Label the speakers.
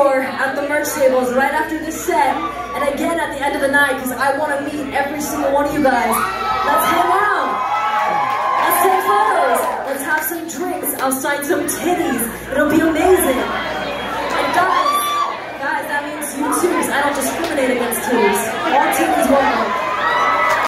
Speaker 1: store at the merch tables right after this set, and again at the end of the night, because I want to meet every single one of you guys. Let's hang out. Let's take photos. Let's have some drinks. I'll sign some titties. It'll be